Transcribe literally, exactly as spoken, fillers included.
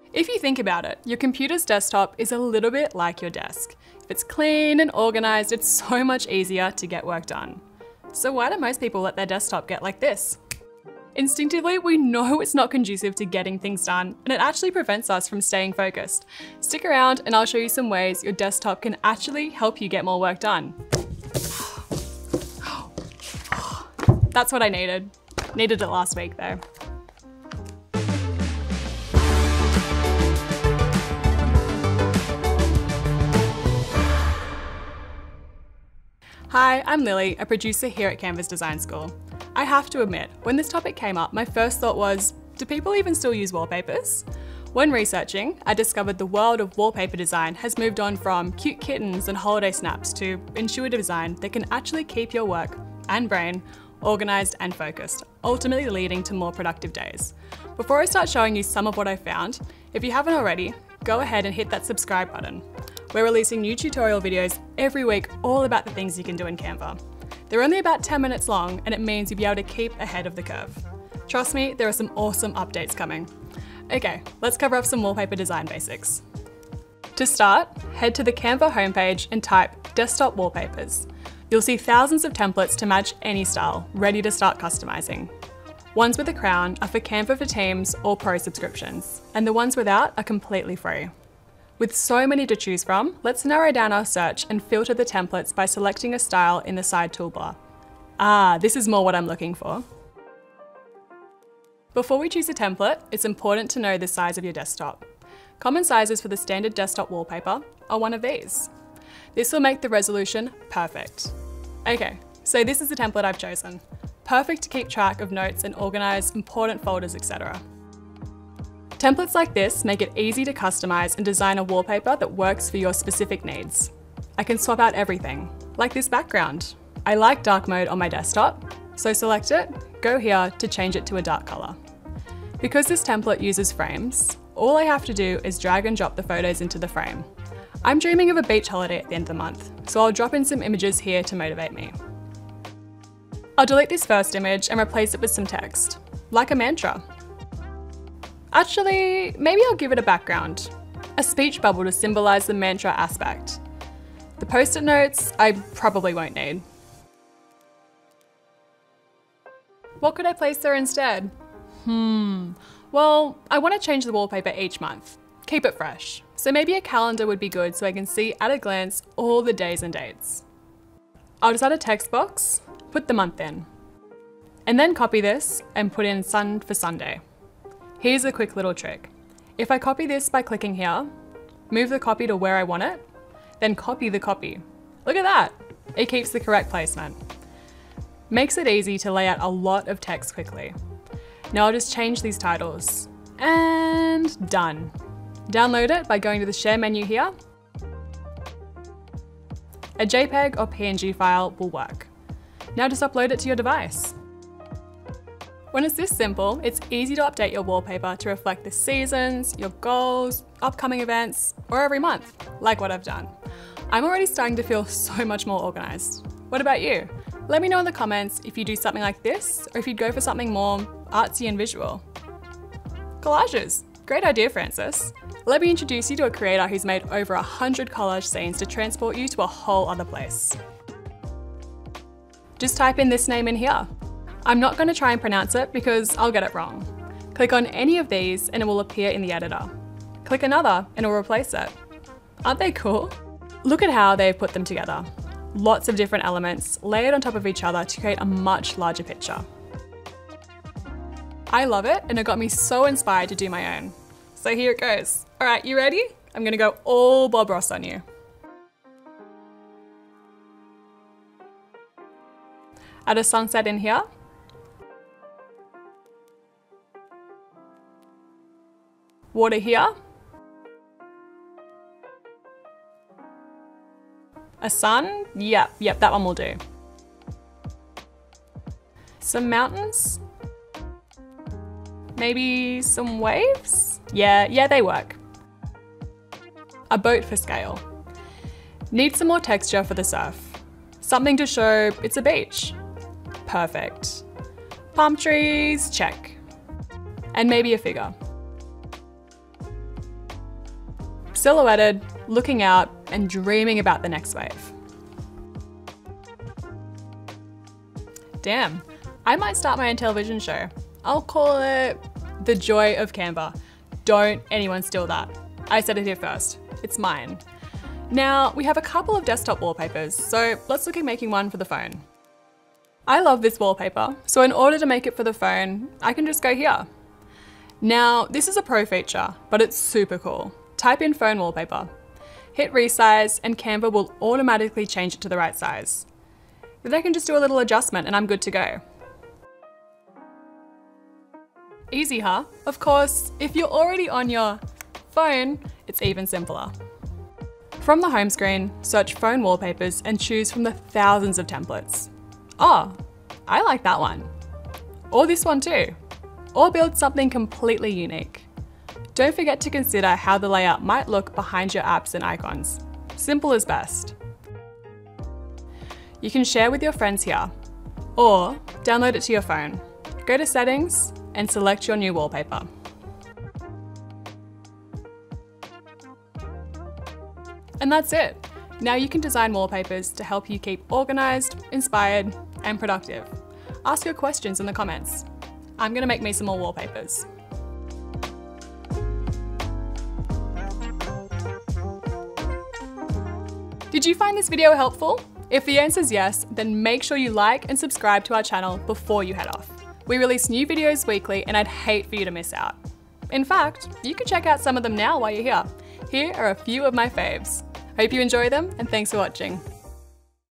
If you think about it, your computer's desktop is a little bit like your desk. If it's clean and organized, it's so much easier to get work done. So why do most people let their desktop get like this? Instinctively, we know it's not conducive to getting things done, and it actually prevents us from staying focused. Stick around and I'll show you some ways your desktop can actually help you get more work done. That's what I needed. Needed it last week though. Hi, I'm Lily, a producer here at Canva's Design School. I have to admit, when this topic came up, my first thought was, do people even still use wallpapers? When researching, I discovered the world of wallpaper design has moved on from cute kittens and holiday snaps to intuitive design that can actually keep your work and brain organised and focused, ultimately leading to more productive days. Before I start showing you some of what I found, if you haven't already, go ahead and hit that subscribe button. We're releasing new tutorial videos every week all about the things you can do in Canva. They're only about ten minutes long and it means you'll be able to keep ahead of the curve. Trust me, there are some awesome updates coming. Okay, let's cover off some wallpaper design basics. To start, head to the Canva homepage and type desktop wallpapers. You'll see thousands of templates to match any style, ready to start customizing. Ones with a crown are for Canva for Teams or Pro subscriptions, and the ones without are completely free. With so many to choose from, let's narrow down our search and filter the templates by selecting a style in the side toolbar. Ah, this is more what I'm looking for. Before we choose a template, it's important to know the size of your desktop. Common sizes for the standard desktop wallpaper are one of these. This will make the resolution perfect. Okay, so this is the template I've chosen. Perfect to keep track of notes and organize important folders, et cetera. Templates like this make it easy to customize and design a wallpaper that works for your specific needs. I can swap out everything, like this background. I like dark mode on my desktop, so select it, go here to change it to a dark color. Because this template uses frames, all I have to do is drag and drop the photos into the frame. I'm dreaming of a beach holiday at the end of the month, so I'll drop in some images here to motivate me. I'll delete this first image and replace it with some text, like a mantra. Actually, maybe I'll give it a background, a speech bubble to symbolize the mantra aspect. The post-it notes I probably won't need. What could I place there instead? Hmm, well, I want to change the wallpaper each month. Keep it fresh. So maybe a calendar would be good so I can see at a glance all the days and dates. I'll just add a text box, put the month in, and then copy this and put in sun for Sunday. Here's a quick little trick. If I copy this by clicking here, move the copy to where I want it, then copy the copy. Look at that, it keeps the correct placement. Makes it easy to lay out a lot of text quickly. Now I'll just change these titles, and done. Download it by going to the share menu here. A JPEG or P N G file will work. Now just upload it to your device. When it's this simple, it's easy to update your wallpaper to reflect the seasons, your goals, upcoming events, or every month, like what I've done. I'm already starting to feel so much more organized. What about you? Let me know in the comments if you do something like this, or if you'd go for something more artsy and visual. Collages, great idea, Francis. Let me introduce you to a creator who's made over a hundred collage scenes to transport you to a whole other place. Just type in this name in here. I'm not going to try and pronounce it because I'll get it wrong. Click on any of these and it will appear in the editor. Click another and it will replace it. Aren't they cool? Look at how they've put them together. Lots of different elements layered on top of each other to create a much larger picture. I love it and it got me so inspired to do my own. So here it goes. All right, you ready? I'm gonna go all Bob Ross on you. Add a sunset in here. Water here. A sun? Yep, yep, that one will do. Some mountains? Maybe some waves? Yeah, yeah, they work. A boat for scale. Need some more texture for the surf. Something to show it's a beach. Perfect. Palm trees, check. And maybe a figure. silhouetted, looking out, and dreaming about the next wave. Damn, I might start my own television show. I'll call it The Joy of Canva. Don't anyone steal that. I said it here first. It's mine. Now, we have a couple of desktop wallpapers, so let's look at making one for the phone. I love this wallpaper, so in order to make it for the phone, I can just go here. Now, this is a pro feature, but it's super cool. Type in phone wallpaper, hit resize, and Canva will automatically change it to the right size. Then I can just do a little adjustment and I'm good to go. Easy, huh? Of course, if you're already on your phone, it's even simpler. From the home screen, search phone wallpapers and choose from the thousands of templates. Oh, I like that one. Or this one too. Or build something completely unique. Don't forget to consider how the layout might look behind your apps and icons. Simple is best. You can share with your friends here, or download it to your phone. Go to settings and select your new wallpaper. And that's it. Now you can design wallpapers to help you keep organized, inspired, and productive. Ask your questions in the comments. I'm gonna make me some more wallpapers. Did you find this video helpful? If the answer is yes, then make sure you like and subscribe to our channel before you head off. We release new videos weekly and I'd hate for you to miss out. In fact, you can check out some of them now while you're here. Here are a few of my faves. Hope you enjoy them and thanks for watching.